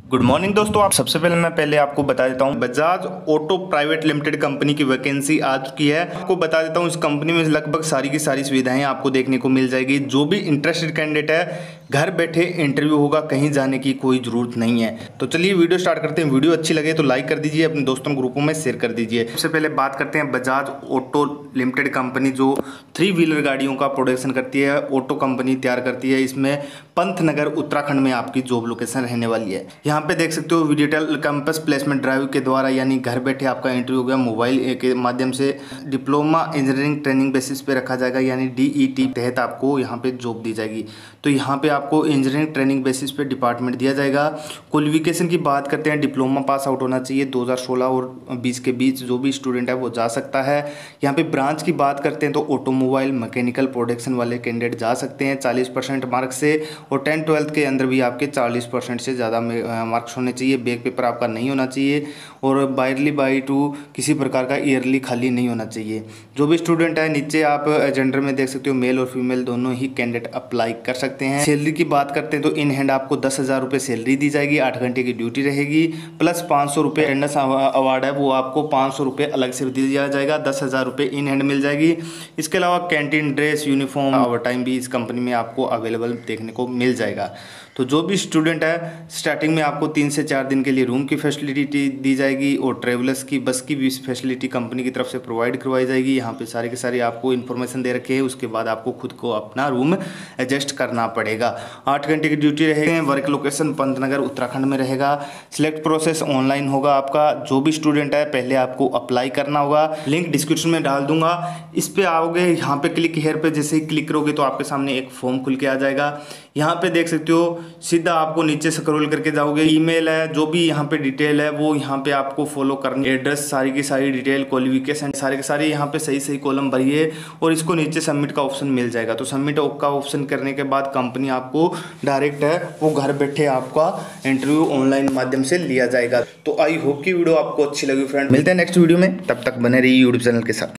Good morning दोस्तों। आप सबसे पहले आपको बता देता हूँ, Bajaj auto private limited company की वैकेंसी आ चुकी है। आपको बता देता हूँ, इस कंपनी में लगभग सारी की सारी सुविधाएं आपको देखने को मिल जाएगी। जो भी इंटरेस्टेड कैंडिडेट है, घर बैठे इंटरव्यू होगा, कहीं जाने की कोई ज़रूरत नहीं है। तो चलिए वीडियो स्टार्ट करते हैं। वीडियो अच्छी लगे तो लाइक कर दीजिए, अपने दोस्तों ग्रुपों में शेयर कर दीजिए। सबसे पहले बात करते हैं बजाज ऑटो लिमिटेड कंपनी, जो 3 व्हीलर गाड़ियों का प्रोडक्शन करती है, ऑटो कंपनी तैयार करती है। इसमें पंतनगर उत्तराखंड में आपकी जॉब लोकेशन रहने वाली है। यहाँ पे देख सकते हो, डिजिटल कैंपस प्लेसमेंट ड्राइव के द्वारा, यानी घर बैठे आपका इंटरव्यू हो गया, मोबाइल के माध्यम से डिप्लोमा इंजीनियरिंग ट्रेनिंग बेसिस पे रखा जाएगा, यानी DET तहत आपको यहाँ पे जॉब दी जाएगी। तो यहाँ पे आपको इंजीनियरिंग ट्रेनिंग बेसिस पे डिपार्टमेंट दिया जाएगा। क्वालिफिकेशन की बात करते हैं, डिप्लोमा पास आउट होना चाहिए। 2016 और 20 के बीच जो भी स्टूडेंट है वो जा सकता है। यहाँ पे ब्रांच की बात करते हैं तो ऑटोमोबाइल मैकेनिकल प्रोडक्शन वाले कैंडिडेट जा सकते हैं 40% मार्क्स से, और 10-12 के अंदर भी आपके 40% से ज़्यादा मार्क्स होने चाहिए। बैक पेपर आपका नहीं होना चाहिए, और बाई टू किसी प्रकार का ईयरली खाली नहीं होना चाहिए। जो भी स्टूडेंट है, नीचे आप जेंडर में देख सकते हो, मेल और फीमेल दोनों ही कैंडिडेट अप्लाई कर सकते हैं। सैलरी की बात करते हैं तो इन हैंड आपको 10,000 रुपये सैलरी दी जाएगी, 8 घंटे की ड्यूटी रहेगी, प्लस 500 रुपये अटेंडेंस अवार्ड है, वो आपको 500 रुपये अलग से दिया जाएगा। 10,000 रुपये इन हैंड मिल जाएगी। इसके अलावा canteen, dress, uniform, over time भी इस कंपनी में आपको अवेलेबल देखने को मिल जाएगा। तो जो भी स्टूडेंट है, स्टार्टिंग में आपको 3 से 4 दिन के लिए रूम की फैसिलिटी दी जाएगी, और ट्रेवलर्स की बस की भी फैसिलिटी कंपनी की तरफ से प्रोवाइड करवाई जाएगी। यहाँ पे सारी की सारी आपको इन्फॉर्मेशन दे रखे हैं। उसके बाद आपको खुद को अपना रूम एडजस्ट करना पड़ेगा। 8 घंटे की ड्यूटी रहेगी। वर्क लोकेशन पंतनगर उत्तराखंड में रहेगा। सिलेक्ट प्रोसेस ऑनलाइन होगा आपका। जो भी स्टूडेंट है, पहले आपको अप्लाई करना होगा। लिंक डिस्क्रिप्शन में डाल दूंगा। इस पे आओगे, यहाँ पे क्लिक हेयर पे जैसे ही क्लिक करोगे तो आपके सामने एक फॉर्म खुल के आ जाएगा। यहाँ पे देख सकते हो, सीधा आपको नीचे स्क्रॉल करके जाओगे। ईमेल है, जो भी यहाँ पे डिटेल है वो यहाँ पे आपको फॉलो करनी। एड्रेस, सारी की सारी डिटेल, क्वालिफिकेशन, सारे के सारे यहाँ पे सही सही कॉलम भरिए, और इसको नीचे सबमिट का ऑप्शन मिल जाएगा। तो सबमिट का ऑप्शन करने के बाद कंपनी आपको डायरेक्ट है वो घर बैठे आपका इंटरव्यू ऑनलाइन माध्यम से लिया जाएगा। तो आई होप की वीडियो आपको अच्छी लगी फ्रेंड। मिलते हैं नेक्स्ट वीडियो में, तब तक बने रहिए यूट्यूब चैनल के साथ।